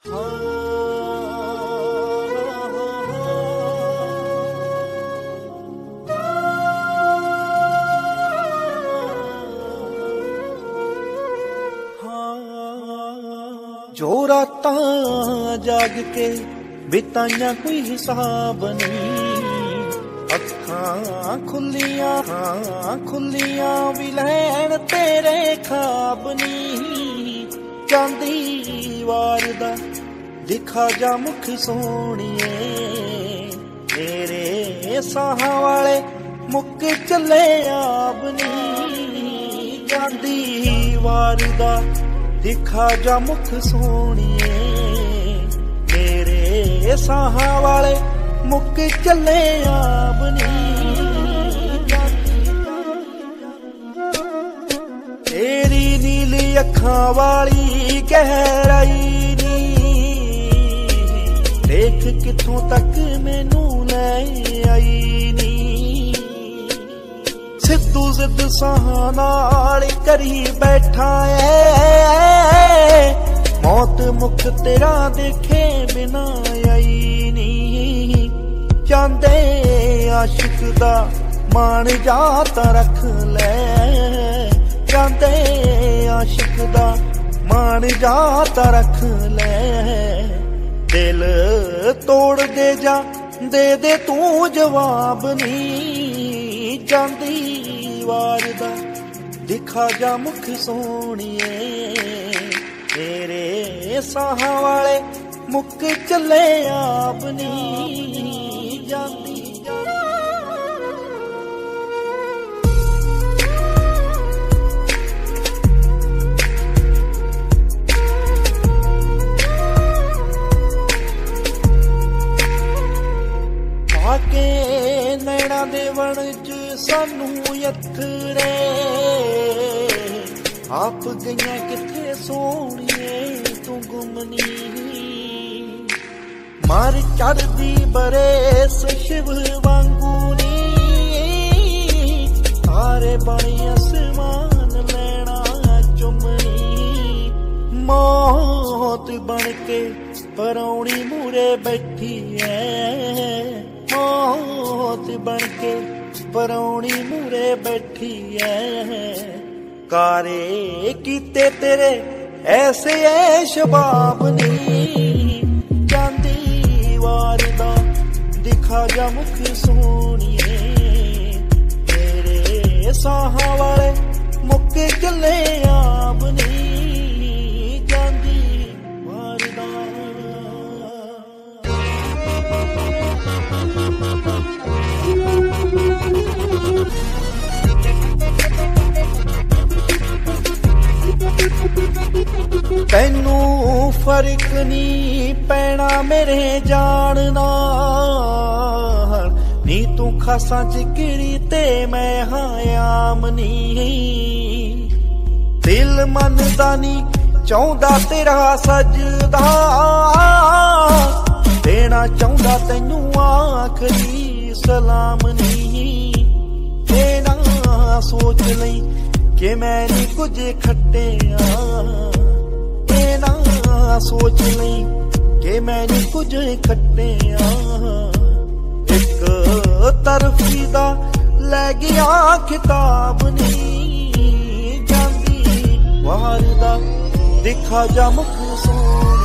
जो रातां जाग के बिताइयां कोई हिसाब नहीं, अखां खुलियां भी लैन तेरे ख्वाब नहीं। चांदी वार दा दिखा जा मुख सोहणीए, तेरे साहां वाले मुक चले आब नहीं। चांदी वार दा दिखा जा मुख सोहणीए, मेरे साहां वाले मुक चले आब नहीं। तेरी नीली अखां वाली गहराई नी, देख किथों तक मैनू ले आई नी। सिद्धू जिद साहां नाल करी बैठा है, मौत मुख तेरा देखे बिना आई नी। चांदे आशिक दा मान जात रख ले, चांदे आशिक दा मान जात रख ले। दिल तोड़ दे जा दे तू जवाब नी। चांदी वार दा दिखा जा मुख सोहणीए, तेरे साहां वाले मुक चले आब नहीं। जांदी आके नैना दे वण च सानू अथरे, आप गईयां किथे सोहणीए तू गुमनी। मार चढ़दी बरेस शिव वांगू नी, तारे बने आसमान लैना चुमनी। मौत बन के परौणी मूरे बैठी है, मौत बन के परौणी मूरे बैठी है। कारे कीते तेरे ऐसे शबाब नहीं। चांदी वार दा दिखा जा मुख सोहणीए, तेरे साहां वाले मुक चले आब नहीं। चांदी वार दा तैनू फर्क नहीं पैना मेरे जान नाल, नी तू खासा जिगरी ते मैं हायाम नहीं। दिल मनदा नी चाहुंदा तेरा सजदा, देना चाहुंदा तैनू आखरी सलाम नहीं। देना सोच लई कि मैं नी कुछ खट्टिया, देना सोच लई कि मैं नी कुछ खट्टिया। एक तरफी दा लै गया खिताब नहीं। जांदी वार दा दिखा जा मुख सोहणीए,